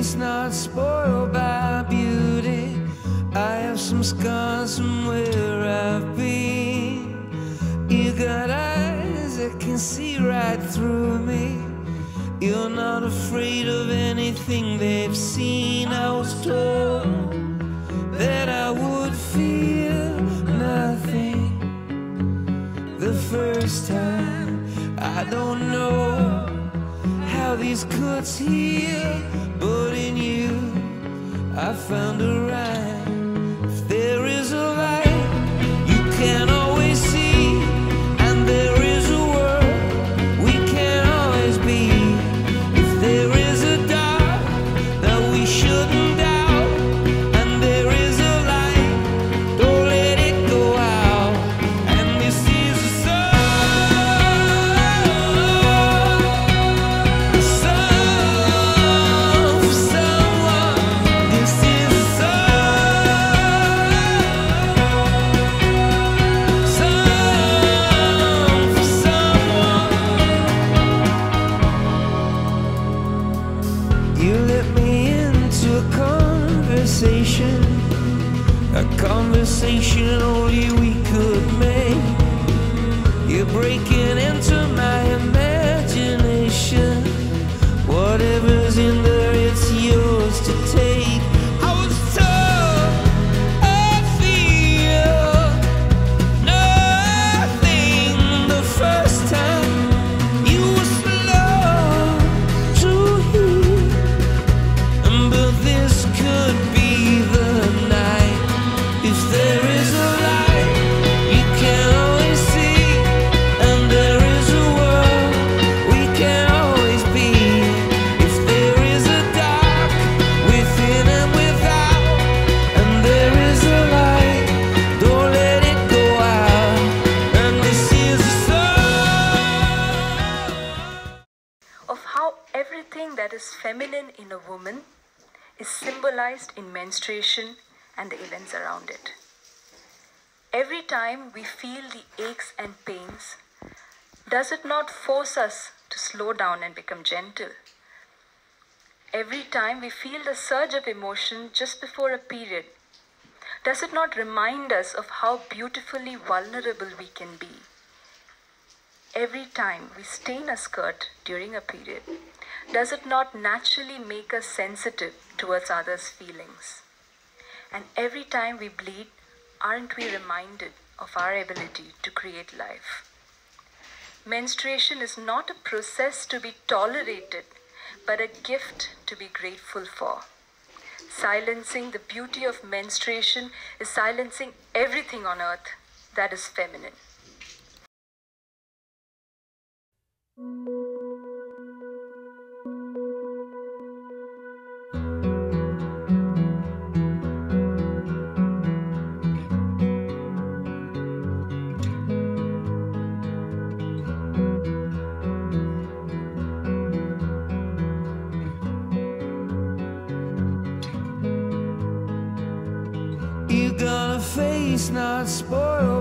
face not spoiled by beauty. I have some scars from where I've been. You got eyes that can see right through me. You're not afraid of anything they've seen. I was told that I would feel nothing the first time. I don't know how these cuts heal, but in you I found a rhyme. If there is a light you can always see, and there is a world we can always be. If there is a dark that we shouldn't doubt, and there is a light, don't let it go out. And this is a song for someone. This is a song for someone. You let me into a conversation only we could make. You're breaking into my imagination. Whatever's in there, it's yours to take. I was told I feel nothing the first time. You were slow to hear, but this could be the night. If there is a light you can always see, and there is a world we can always be. If there is a dark within and without, and there is a light, don't let it go out. And this is a song of how everything that is feminine in a woman is symbolized in menstruation and the events around it. Every time we feel the aches and pains, does it not force us to slow down and become gentle? Every time we feel the surge of emotion just before a period, does it not remind us of how beautifully vulnerable we can be? Every time we stain a skirt during a period, does it not naturally make us sensitive towards others' feelings? And every time we bleed, aren't we reminded of our ability to create life? Menstruation is not a process to be tolerated, but a gift to be grateful for. Silencing the beauty of menstruation is silencing everything on earth that is feminine. You got a face not spoiled